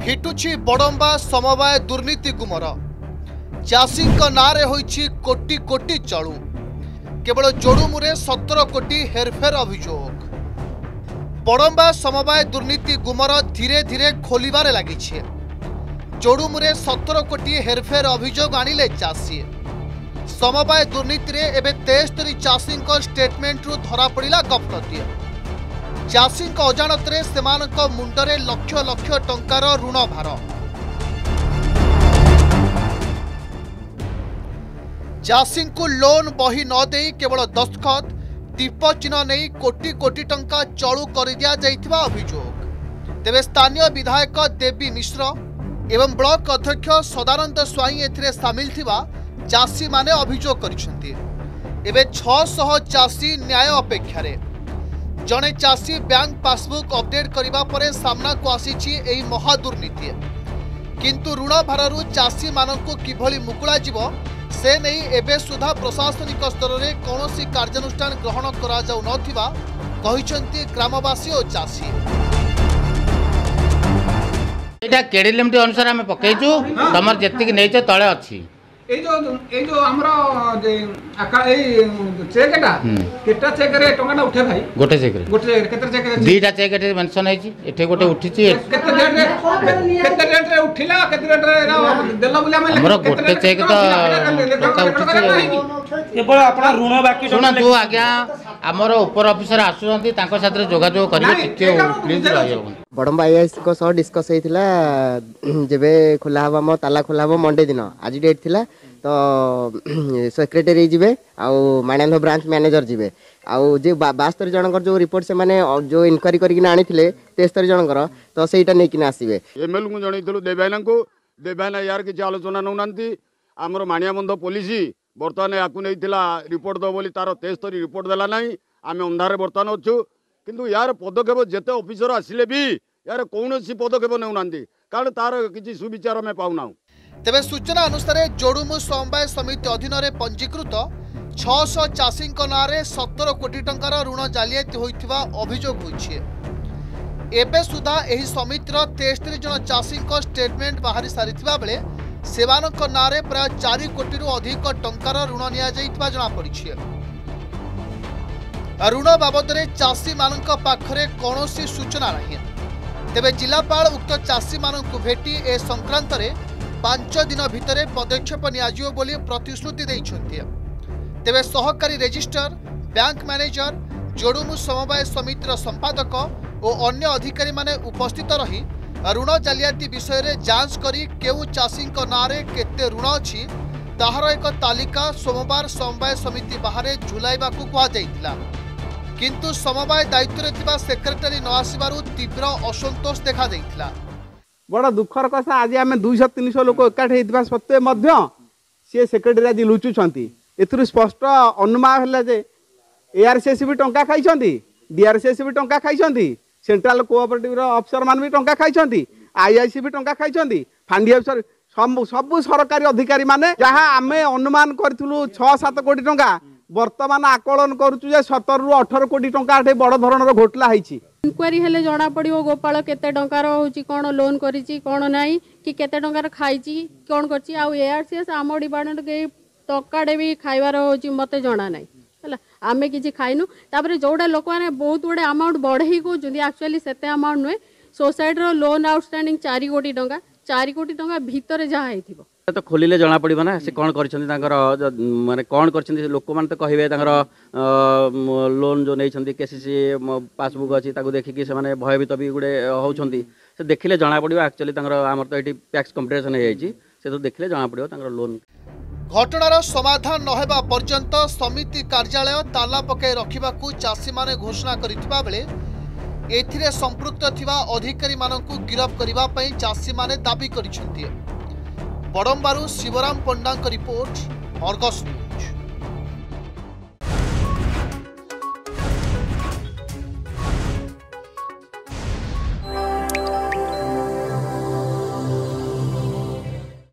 फिटुछि बड़म्बा समवाय दुर्नीति गुमर चाषी नारे होइछि कोटी कोटी चलू केवल जोड़ुमुरे 17 कोटी हेरफेर अभियोग बड़म्बा समवाय दुर्नीति गुमर धीरे धीरे खोलिबारे लागिछि। जोड़ुमुरे 17 कोटी हेरफेर अभियोग आनिले चाषी समवाय दुर्नीति रे एबे 73 चाषी स्टेटमेंट रु धरा पड़ा गफलती चाषी अजाणत मुंडरे लक्ष लक्ष टंकार ऋण भार चाषी को लोन बही न दे केवल दस्तखत टीप चिन्ह नहीं कोटी कोटी टंका चलू कर दिया जाइथिबा अभियोग। तेबे स्थानीय विधायक देवी मिश्र एवं ब्लॉक अध्यक्ष सदानंद स्वाई एथिरे सामिल थिबा चाषी माने अभियोग करिसेंती। एबे 600 चाषी न्याय अपेक्षा रे जड़े चाषी बैंक पासबुक अपडेट करने पर सामना को आसी एही महादुर्नीति किंतु ऋण भारु चाषी मानक किभली मुकुला जीव से नहीं एबे सुधा प्रशासनिक स्तर में कौन कार्यानुष्ठान ग्रहण करा जाउ नथिबा कहिसंती ग्रामवासी और चाषी। एटा केडी लिमिट अनुसार हमें पकेइछु तमर जेतिक नैछ तळे अछि ए जो हमरा चेकटा केटा चेक रे टंगाटा उठे भाई गोटे चेक केते चेक रे दीटा चेक रे मेंशन है एठे गोटे उठिछि केते डेट रे उठिला केते डेट रे देला बुला मैं हमरा गोटे चेक तो टंका उठिछि केवल आपन ऋण बाकी सुन तू आज्ञा हमर ऊपर ऑफिसर आसुछंती तांको साथ रे जोगाजोग करिवे टिके प्लीज रहियो। बड़म्बा आईएएस को सह डिस्कस होइथिला जेबे खोला हबा म ताला खोला हबा मंडे दिन आज डेट थिला तो सेक्रेटरी जीवे आउ माणेंद्र ब्रांच मैनेजर जीवे आउ जे 72 जनकर जो रिपोर्ट से माने जो इनक्वारी करके आनीथिले 73 जनकर तो सेटा नै किना आसीबे। एमएल को जणैथलु देबायना को देबायना यार कि आलोचना नौनांती आमर मानियाबंध पुलिस बर्तमान याकू नैथिला रिपोर्ट दो बोली तार 73 रिपोर्ट देला नाही आमे अंधारे बर्तमान अछु किंतु यार पदक्षेप जेते ऑफिसर आसिले भी यार कौनसी पदक्षेप नौनांती कारण तार किछि सुविचार में पाउना। तेबे सूचना अनुसार जोड़ुमु समवाय समिति अधीन में पंजीकृत 600 चाषी नारे 17 कोटी टंकार ऋण जालियाती होइथिबा अभियोग होइछि। एबे सुधा एही समितिर 73 जन चाषी स्टेटमेंट बाहरी सारिथिबा बेले सेवानक नारे प्राय 4 कोटी रु अधिक टंकार ऋण निया जाइथिबा जणा पड़िछि। ऋण बाबद चाषी मानक पाखरे कौनसी सूचना नहीं। तेबे जिलापाल उक्त चाषी मानक भेटी ए संक्रांत रे 5 दिन भितर पदक्षेप नियाजियो बोली प्रतिश्रुति देइछन्ती। तेबे सहकारी रजिस्टर बैंक मैनेजर जोड़ुमु समवाय समितिर संपादक और अन्य अधिकारी माने उपस्थित रही ऋण जालियाती विषय रे जांच करी केउ चाषी नारे केते ऋण अछि ताहार एक तालिका सोमवार समवाय समिति बाहर झुलाइबाकू कुआ जाइतिला किंतु समवाय दायित्व रे थिबा सेक्रेटरी न आसीबारु तीव्र असंतोष देखा देइतिला। बड़ा दुखर कथा आज आम 200-300 लोक एकाठी होता सत्वे मध्य सी सेक्रेटरी आज लुचुंट एथुर स्पष्ट अनुमान है जे एआरसीएस भी टंका खाई डीआरसीएस भी टंका खाई सेंट्रल कोऑपरेटिव अफसर मान भी टंका खाई आईआईसी भी टंका खाई फांडी अफसर सब सरकारी अधिकारी माने जहाँ आम अनुमान करूँ 6-7 कोटी टंका वर्तमान आकलन करुचु 17 ରୁ 18 कोटी टंका बड़ धरणर घोटला होइछि। इनक्वारी हेले जना पड़ो गोपाल केते टंकार होची कोन लोन करिछि कोन नाही कि केते टंकार खाइछि कोन करछि आ एआरसीएस आम डिपार्टमेंट के टंकाडे भी खाइबार होची मते जना नाही हला आमे किछि खाइनु तापर जोडा लोक माने बहुत गुडे अमाउंट बढ़ेई को जुदी एक्चुअली सेते अमाउंट नुए सोसाइटी रो लोन आउटस्टैंडिंग 4 कोटी टंका भीतर जहा हेथिबो तो खोलिले जना पड़ो ना से कौन कर माने कौन कर लोक मैंने तो कहे लोन जो नहीं केसीसी पासबुक अच्छी देखिकी से भयभीत भी गोटे होती से देखिले जना पड़ो एक्चुअली आमर तो ये टैक्स कंपटीशन हो तो देखिले जना पड़ो लोन। घटनार समाधान नहेबा पर्यंत समिति कार्यालय ताला पकाई रखिबाकू चाषी माने घोषणा करिथिबा बेले एथिरे संपृक्त थिबा अधिकारी मानकू गिरफ करिबा पई चाषी माने दाबी करिसेंती। बड़म्बारू Shivram Panda report Argus news.